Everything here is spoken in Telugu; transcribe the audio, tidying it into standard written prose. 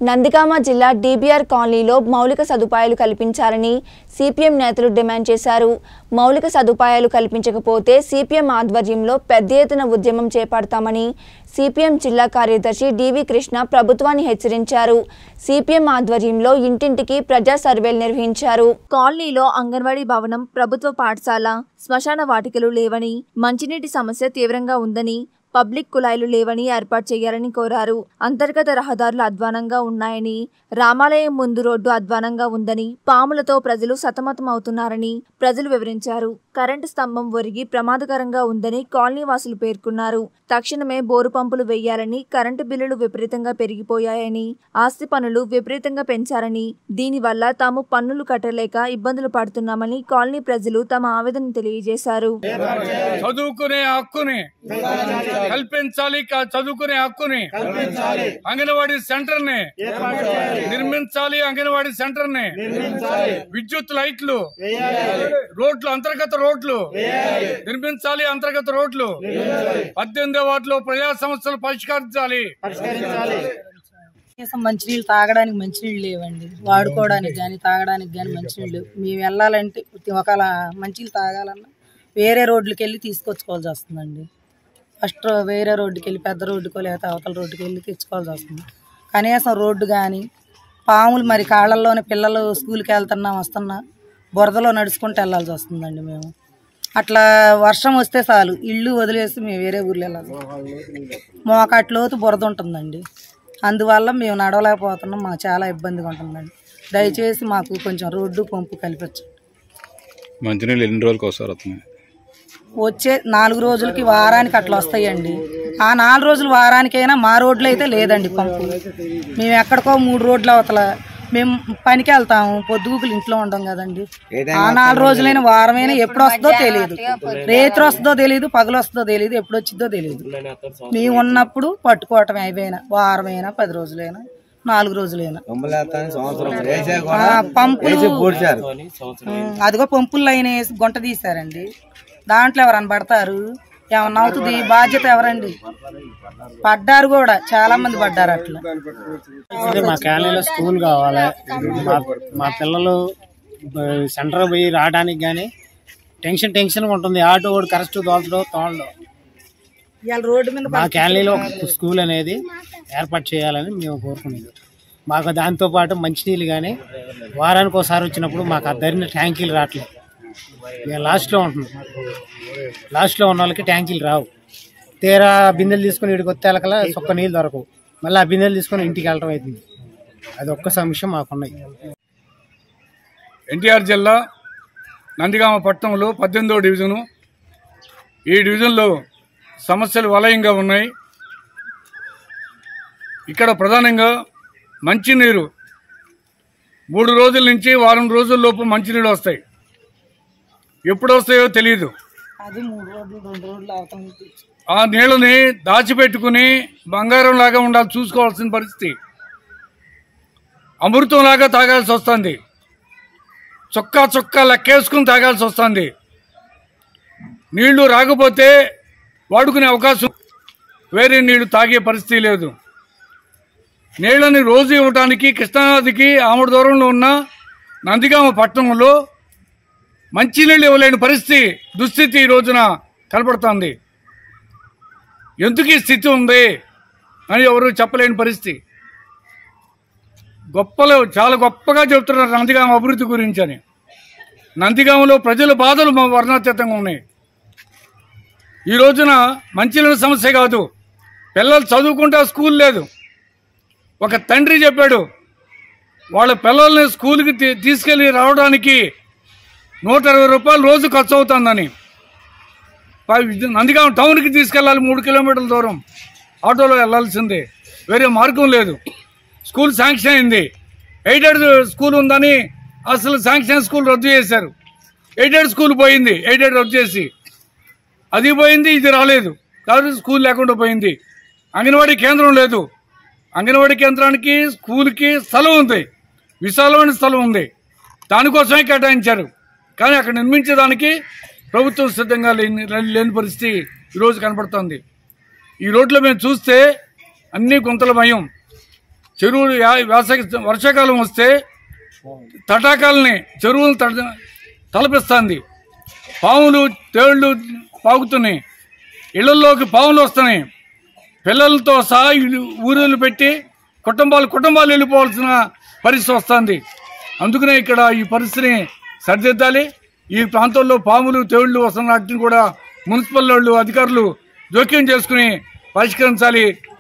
నందిగామ జిల్లా డీబీఆర్ కాలనీలో మౌలిక సదుపాయాలు కల్పించాలని సిపిఎం నేతలు డిమాండ్ చేశారు. మౌలిక సదుపాయాలు కల్పించకపోతే సిపిఎం ఆధ్వర్యంలో పెద్ద ఎత్తున ఉద్యమం చేపడతామని సిపిఎం జిల్లా కార్యదర్శి డివి కృష్ణ ప్రభుత్వాన్ని హెచ్చరించారు. సిపిఎం ఆధ్వర్యంలో ఇంటింటికి ప్రజా సర్వేలు నిర్వహించారు. కాలనీలో అంగన్వాడీ భవనం, ప్రభుత్వ పాఠశాల, శ్మశాన వాటికలు లేవని, మంచినీటి సమస్య తీవ్రంగా ఉందని, పబ్లిక్ కుళాయిలు లేవని ఏర్పాటు చేయాలని కోరారు. అంతర్గత రహదారులు అధ్వానంగా ఉన్నాయని, రామాలయం ముందు రోడ్డు అధ్వానంగా ఉందని, పాములతో ప్రజలు సతమతం అవుతున్నారని ప్రజలు వివరించారు. కరెంటు స్తంభం ఒరిగి ప్రమాదకరంగా ఉందని కాలనీ వాసులు పేర్కొన్నారు. తక్షణమే బోరు పంపులు వేయాలని, కరెంటు బిల్లులు విపరీతంగా పెరిగిపోయాయని, ఆస్తి పన్నులు విపరీతంగా పెంచారని, దీనివల్ల తాము పన్నులు కట్టలేక ఇబ్బందులు పడుతున్నామని కాలనీ ప్రజలు తమ ఆవేదన తెలియజేశారు. చదువుకునే హక్కుని కల్పించాలి, చదువుకునే హక్కుని అంగన్వాడీ సెంటర్ ని నిర్మించాలి, అంగన్వాడీ సెంటర్ ని విద్యుత్ లైట్లు, రోడ్లు, అంతర్గత రోడ్లు నిర్మించాలి, అంతర్గత రోడ్లు 18వ వార్డులో ప్రజా సమస్యలు పరిష్కరించాలి. మంచినీళ్ళు తాగడానికి మంచినీళ్ళు లేవండి, వాడుకోవడానికి కానీ తాగడానికి కానీ మంచినీళ్ళు. మేము వెళ్ళాలంటే ఒకవేళ మంచినీళ్ళు తాగాలన్నా వేరే రోడ్లకి వెళ్ళి తీసుకొచ్చుకోవాల్సి వస్తుందండి. ఫస్ట్ వేరే రోడ్డుకి వెళ్ళి, పెద్ద రోడ్డుకో లేకపోతే అవతల రోడ్డుకి వెళ్ళి తెచ్చుకోవాల్సి వస్తుంది. కనీసం రోడ్డు కానీ, పాములు మరి కాళ్ళల్లోనే పిల్లలు స్కూల్కి వెళ్తున్నా వస్తున్నా బురదలో నడుచుకుంటూ వెళ్ళాల్సి వస్తుందండి. మేము అట్లా వర్షం వస్తే చాలు ఇల్లు వదిలేసి మేము వేరే ఊర్లో వెళ్ళాలి. మోకాట్లోతు బురద ఉంటుందండి, అందువల్ల మేము నడవలేకపోతున్నాం. మాకు చాలా ఇబ్బందిగా ఉంటుందండి. దయచేసి మాకు కొంచెం రోడ్డు పంపు కల్పించండి. మంచినీళ్ళు ఎన్ని రోజులకు వస్తారు? వచ్చే 4 రోజులకి, వారానికి అట్లా వస్తాయండి. ఆ 4 రోజులు వారానికైనా మా రోడ్లు అయితే లేదండి పంపు. మేము ఎక్కడికో 3 రోడ్లు అవతల మేము పనికి వెళ్తాము, పొద్దుగుకులు ఇంట్లో ఉండం కదండి. ఆ 4 రోజులైనా వారమైనా ఎప్పుడు వస్తుందో తెలియదు, రేత్రి వస్తుందో తెలియదు, పగలు వస్తుందో తెలియదు, ఎప్పుడు వచ్చిందో తెలియదు. మేము ఉన్నప్పుడు పట్టుకోవటం అయిపోయినా వారమైనా 10 రోజులైనా 4 రోజులైనా పంపులు, అదిగో పంపులు లైన్ వేసి గుంట తీశారండి. దాంట్లో ఎవరన్నా పడతారు? ఏమన్నా అవుతుంది? బాధ్యత ఎవరండి? పడ్డారు కూడా, చాలా మంది పడ్డారు. అట్లా మా కాలనీలో స్కూల్ కావాలి. మా పిల్లలు సెంటర్ పోయి రావడానికి కానీ టెన్షన్ ఉంటుంది. ఆటో కూడా కరెక్ట్ తోలడం. మా కాలనీలో స్కూల్ అనేది ఏర్పాటు చేయాలని మేము కోరుకుంటున్నాం. మాకు దాంతోపాటు మంచినీళ్ళు కానీ వారానికి ఒకసారి వచ్చినప్పుడు మాకు ఆ ధరిన ట్యాంకీలు రావట్లేదు. మేము లాస్ట్లో ఉంటున్నాం. లాస్ట్లో ఉన్న వాళ్ళకి ట్యాంకీలు రావు. తీరా బిందెలు తీసుకుని ఇక్కడికి వచ్చేకల్లా ఒక్క నీళ్ళు దొరకవు. మళ్ళీ ఆ బిందెలు తీసుకుని ఇంటికి వెళ్ళడం అవుతుంది. అది ఒక్క సమస్య మాకున్నాయి. ఎన్టీఆర్ జిల్లా నందిగామ పట్టణంలో 18వ డివిజను. ఈ డివిజన్లో సమస్యలు వలయంగా ఉన్నాయి. ఇక్కడ ప్రధానంగా మంచినీరు 3 రోజుల నుంచి వారం రోజుల్లోపు మంచినీళ్ళు వస్తాయి. ఎప్పుడు వస్తాయో తెలియదు. ఆ నీళ్ళని దాచిపెట్టుకుని బంగారం లాగా ఉండాలి, చూసుకోవాల్సిన పరిస్థితి. అమృతం లాగా తాగాల్సి వస్తుంది. చొక్కా లెక్కేసుకుని తాగాల్సి వస్తుంది. నీళ్లు రాకపోతే వాడుకునే అవకాశం, వేరే నీళ్లు తాగే పరిస్థితి లేదు. నీళ్ళని రోజు ఇవ్వడానికి కృష్ణానదికి ఆమడ దూరంలో ఉన్న నందిగామ పట్టణంలో మంచినీళ్ళు ఇవ్వలేని దుస్థితి ఈ రోజున కనపడుతోంది. ఎందుకు ఈ స్థితి ఉంది అని ఎవరు చెప్పలేని పరిస్థితి. చాలా గొప్పగా చెబుతున్నారు నందిగామ అభివృద్ధి గురించి అని. నందిగామలో ప్రజల బాధలు వర్ణాతీతంగా ఉన్నాయి. ఈ రోజున మంచినీళ్ళ సమస్య కాదు, పిల్లలు చదువుకుంటా స్కూల్ లేదు. ఒక తండ్రి చెప్పాడు, వాళ్ళ పిల్లల్ని స్కూల్కి తీసుకెళ్లి రావడానికి 120 రూపాయలు రోజు ఖర్చు అవుతుందని. నందిగామ టౌన్కి తీసుకెళ్ళాలి, 3 కిలోమీటర్ల దూరం ఆటోలో వెళ్లాల్సిందే, వేరే మార్గం లేదు. స్కూల్ శాంక్షన్ అయింది. ఎయిడెడ్ స్కూల్ ఉందని అసలు శాంక్షన్ స్కూల్ రద్దు చేశారు. ఎయిడెడ్ స్కూల్ పోయింది, ఎయిడెడ్ రద్దు చేసి అది పోయింది, ఇది రాలేదు. కాబట్టి స్కూల్ లేకుండా పోయింది. అంగన్వాడీ కేంద్రం లేదు. అంగన్వాడీ కేంద్రానికి స్కూల్కి స్థలం ఉంది, విశాలమైన స్థలం ఉంది, దానికోసమే కేటాయించారు. కానీ అక్కడ నిర్మించడానికి ప్రభుత్వం సిద్ధంగా లేని పరిస్థితి ఈరోజు కనపడుతోంది. ఈ రోడ్లో మేము చూస్తే అన్ని గుంతలమయం. చెరువులు వర్షాకాలం వస్తే తటాకాలని చెరువులు తలపిస్తుంది. పాములు తేళ్లు పాకుతున్నాయి, ఇళ్లలోకి పాములు వస్తున్నాయి. పిల్లలతో సహా ఊరులు పెట్టి కుటుంబాలు వెళ్ళిపోవాల్సిన పరిస్థితి వస్తుంది. అందుకనే ఇక్కడ ఈ పరిస్థితిని సరిదిద్దాలి. ఈ ప్రాంతంలో పాములు తేళ్లు వస్తున్న వాటిని కూడా మున్సిపల్ వాళ్ళు అధికారులు జోక్యం చేసుకుని పరిష్కరించాలి.